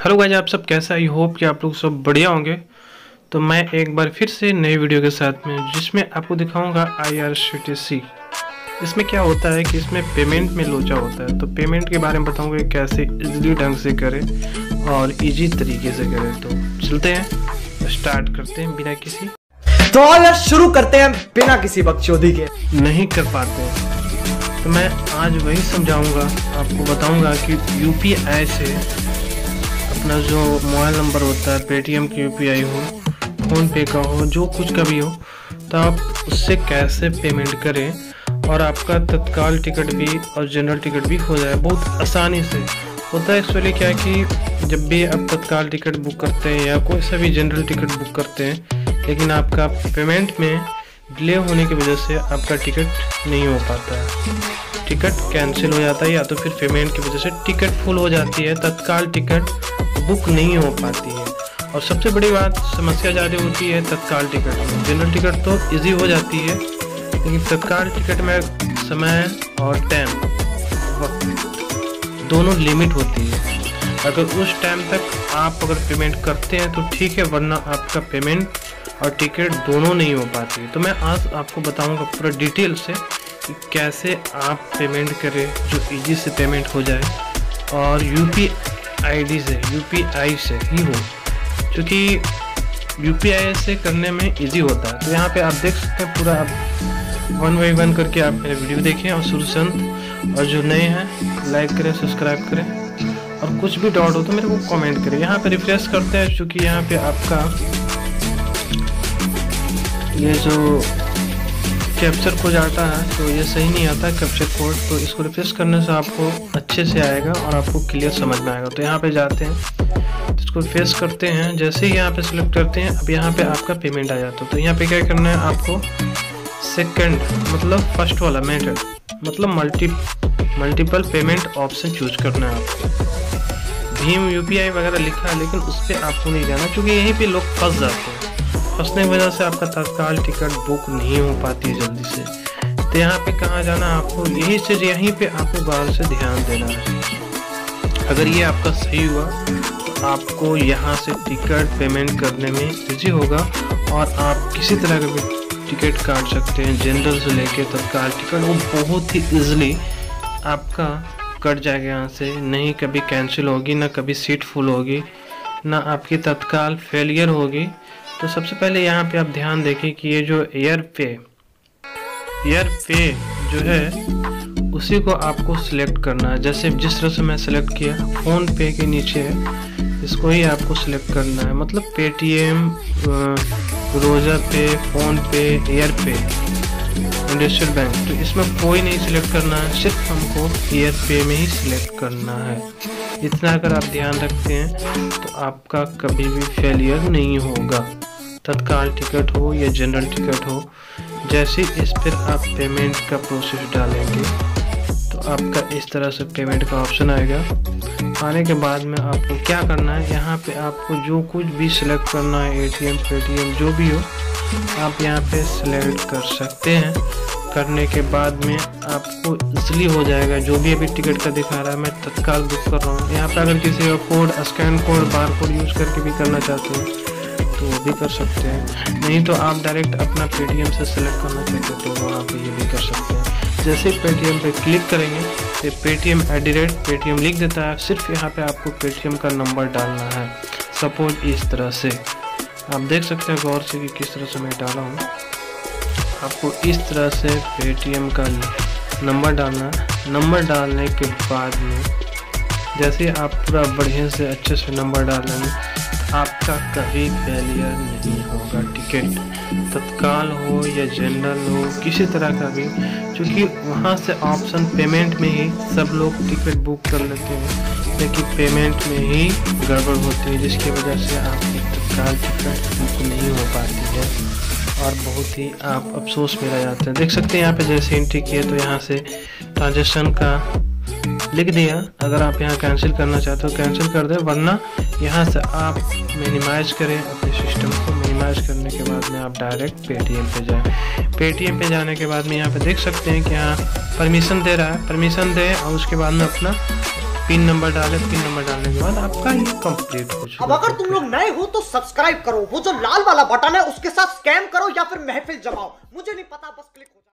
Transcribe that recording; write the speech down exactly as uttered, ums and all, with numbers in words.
Hello guys, आप सब कैसे? आई होप कि आप लोग सब बढ़िया होंगे। तो मैं एक बार फिर से नई वीडियो के साथ में जिसमें आपको दिखाऊंगा I R C T C. इसमें क्या होता है कि इसमें पेमेंट में लोचा होता है, तो पेमेंट के बारे में बताऊंगा कैसे इजीली ढंग से करें और इजी तरीके से करें। तो चलते हैं, स्टार्ट करते हैं बिना किसी तो आज शुरू करते हैं बिना किसी बकचोदी के। नहीं कर पाते तो मैं आज वही समझाऊंगा, आपको बताऊंगा कि यू पी आई से अपना जो मोबाइल नंबर होता है, पेटीएम की यू पी आई हो, फ़ोन पे का हो, जो कुछ का भी हो, तो आप उससे कैसे पेमेंट करें और आपका तत्काल टिकट भी और जनरल टिकट भी हो जाए बहुत आसानी से। होता है एक्चुअली क्या है कि जब भी आप तत्काल टिकट बुक करते हैं या कोई सा भी जनरल टिकट बुक करते हैं, लेकिन आपका पेमेंट में डिले होने की वजह से आपका टिकट नहीं हो पाता है, टिकट कैंसिल हो जाता है या तो फिर पेमेंट की वजह से टिकट फुल हो जाती है, तत्काल टिकट बुक नहीं हो पाती है। और सबसे बड़ी बात, समस्या ज़्यादा होती है तत्काल टिकट में। जनरल टिकट तो इजी हो जाती है, लेकिन तत्काल टिकट में समय और टाइम, वक्त दोनों लिमिट होती है। अगर उस टाइम तक आप अगर पेमेंट करते हैं तो ठीक है, वरना आपका पेमेंट और टिकट दोनों नहीं हो पाती है। तो मैं आज आपको बताऊंगा पूरा डिटेल से कि कैसे आप पेमेंट करें जो इजी से पेमेंट हो जाए और यू पी आई डी से, यू पी आई से ही हो, क्योंकि यू पी आई से करने में इजी होता है। तो यहाँ पे आप देख सकते हैं पूरा, आप वन बाई वन करके आप मेरे वीडियो देखें और शुरू से अंत। और जो नए हैं लाइक करें, सब्सक्राइब करें, और कुछ भी डाउट हो तो मेरे को कमेंट करें। यहाँ पे रिफ्रेश करते हैं, क्योंकि यहाँ पे आपका ये जो कैप्चर कोड आता है तो ये सही नहीं आता है कैप्चर कोड, तो इसको रिफ्रेश करने से आपको अच्छे से आएगा और आपको क्लियर समझ में आएगा। तो यहाँ पे जाते हैं, तो इसको रिफ्रेश करते हैं, जैसे ही यहाँ पे सिलेक्ट करते हैं, अब यहाँ पे आपका पेमेंट आ जाता है। तो यहाँ पे क्या करना है आपको, सेकंड मतलब फर्स्ट वाला मेथड, मतलब multi multiple payment option choose करना है आपको। भीम यू पी आई वगैरह लिखा है, लेकिन उस पर आपको नहीं जाना, क्योंकि यहीं पे लोग फंस जाते हैं। फंसने की वजह से आपका तत्काल टिकट बुक नहीं हो पाती है जल्दी से। तो यहाँ पे कहाँ जाना है आपको, यहीं से यहीं पे आपको गौर से ध्यान देना है। अगर ये आपका सही हुआ तो आपको यहाँ से टिकट पेमेंट करने में इजी होगा और आप किसी तरह का भी टिकट काट सकते हैं, जनरल से लेके तत्काल टिकट, वो बहुत ही ईजिली आपका कट जाएगा यहाँ से। नहीं कभी कैंसिल होगी, ना कभी सीट फुल होगी, ना आपकी तत्काल फेलियर होगी। तो सबसे पहले यहाँ पे आप ध्यान देखें कि ये जो एयर पे एयर पे जो है उसी को आपको सिलेक्ट करना है। जैसे जिस तरह से मैं सिलेक्ट किया, फ़ोन पे के नीचे है, इसको ही आपको सिलेक्ट करना है। मतलब पेटीएम, रोजा पे, फ़ोन पे, एयर पे, इंडस्ट्रियल बैंक, तो इसमें कोई नहीं सिलेक्ट करना है, सिर्फ हमको एयर पे में ही सिलेक्ट करना है। इतना अगर आप ध्यान रखते हैं तो आपका कभी भी फेलियर नहीं होगा, तत्काल टिकट हो या जनरल टिकट हो। जैसे इस पर आप पेमेंट का प्रोसेस डालेंगे तो आपका इस तरह से पेमेंट का ऑप्शन आएगा। आने के बाद में आपको क्या करना है, यहाँ पे आपको जो कुछ भी सिलेक्ट करना है, एटीएम, पेटीएम, जो भी हो, आप यहाँ पे सिलेक्ट कर सकते हैं। करने के बाद में आपको इसलिए हो जाएगा, जो भी अभी टिकट का दिखा रहा है, मैं तत्काल बुक कर रहा हूँ। यहाँ पे अगर किसी का code, scan code, bar code use करके भी करना चाहते हैं तो वो भी कर सकते हैं। नहीं तो आप डायरेक्ट अपना पेटीएम से सिलेक्ट करना चाहते हैं तो वहाँ पे ये भी कर सकते हैं। जैसे पेटीएम पे क्लिक करेंगे तो Paytm at the rate Paytm लिख देता है। सिर्फ यहाँ पे आपको पेटीएम का नंबर डालना है। सपोज इस तरह से आप देख सकते हैं गौर से कि किस तरह से मैं डाला हूँ। आपको इस तरह से पेटीएम का नंबर डालना है। नंबर डालने के बाद में जैसे आप पूरा बढ़िया से अच्छे से नंबर डालेंगे, आपका कभी फेलियर नहीं होगा। टिकट तत्काल हो या जनरल हो, किसी तरह का भी, क्योंकि वहाँ से ऑप्शन पेमेंट में ही सब लोग टिकट बुक कर लेते हैं, लेकिन पेमेंट में ही गड़बड़ होती है, जिसकी वजह से आपकी तत्काल टिकट बुक नहीं हो पाती है और बहुत ही आप अफसोस में रह जाते हैं। देख सकते हैं यहाँ पे जैसे एंट्री किए तो यहाँ से ट्रांजेक्शन का लिख दिया। अगर आप यहाँ कैंसिल करना चाहते हो कैंसिल कर दें, वरना यहाँ से आप मिनिमाइज करें अपने सिस्टम को। मिनिमाइज करने के बाद में आप डायरेक्ट पेटीएम पे जाएं। पेटीएम पे जाने के बाद में यहाँ पे देख सकते हैं कि यहाँ परमिशन दे रहा है, परमिशन दें और उसके बाद में अपना पिन नंबर डाले, पिन नंबर डालने के बाद आपका ये कंप्लीट हो चुका। अब अगर तुम लोग नए हो तो सब्सक्राइब करो, वो जो लाल वाला बटन है उसके साथ स्कैम करो या फिर महफिल जमाओ, मुझे नहीं पता, बस क्लिक हो।